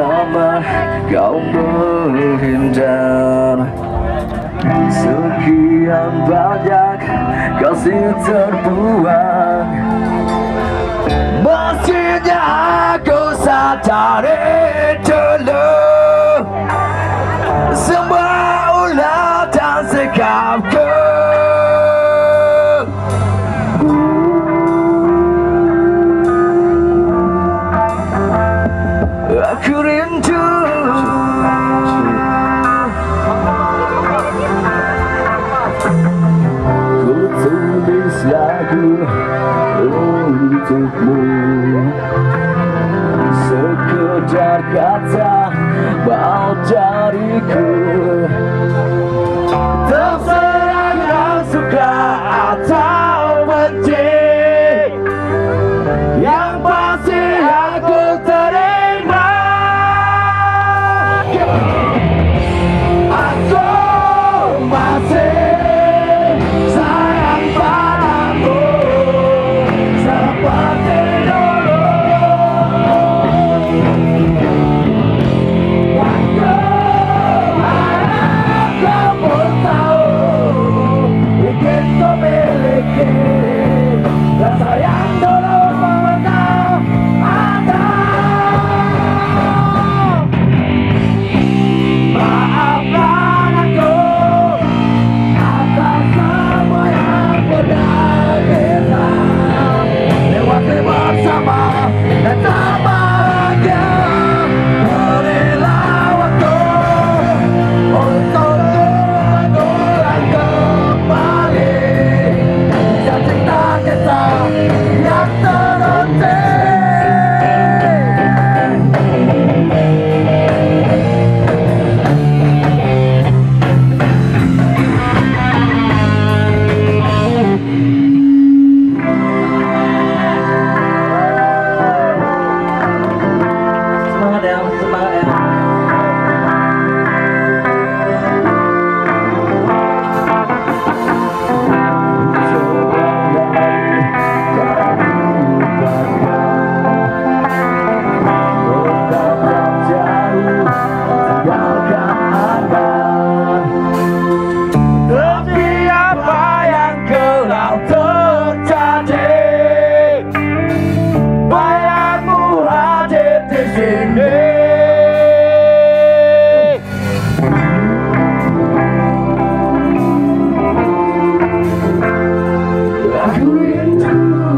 lama kau menghindar. Sekian banyak kasih terbuang, mestinya aku sadari dulu semua ulah dan sikapku. Aku rindu ku tulis lagu untukmu, sekedar kata mau dariku. Terserah yang suka atau benci, yang pasti aku terima. Aku masih sayang padamu seperti dulu. Aku harap kamu tahu, ingin ku miliki rasa yang dulu pernah ada. Maafkan aku atas semua yang pernah kita lewati bersama dan tak bahagia. Berilah waktu untuk mengulang kembali kisah cinta kita yang terhenti. Semangat ya, semangat ya. Tapi apa yang telah terjadi, bayangmu hadir di sini. Aku rindu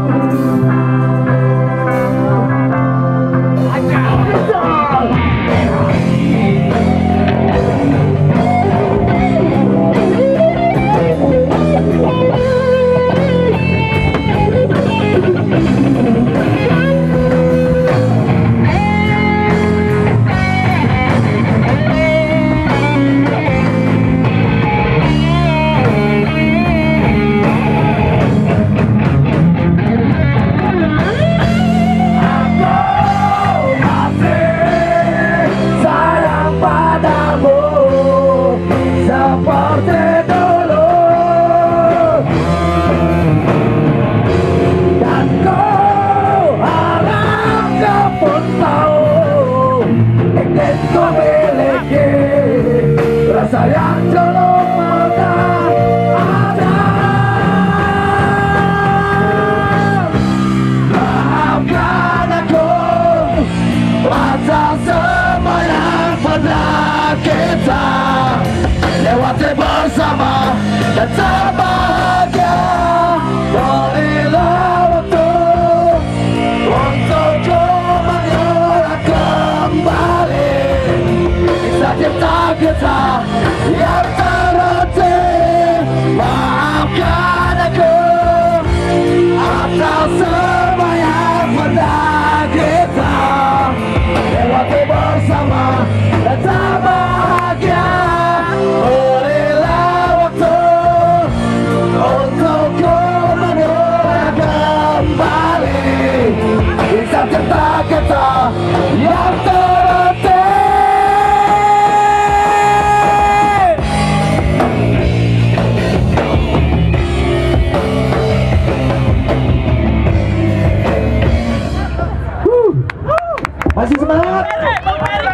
seperti dulu, dan kau harap kau pun tahu, ingin ku miliki rasa yang dulu pernah ada. Maafkan aku atas semua yang pernah kita lewati bersama dan tak bahagia. Berilah waktu untuk ku mengulang kembali kisah cinta kita yang terhenti. Maafkan aku atas semua yang pernah kita lewati bersama dan tak bahagia. Berilah waktu untuk ku mengulang kembali kisah cinta kita yang terhenti. Masih semangat?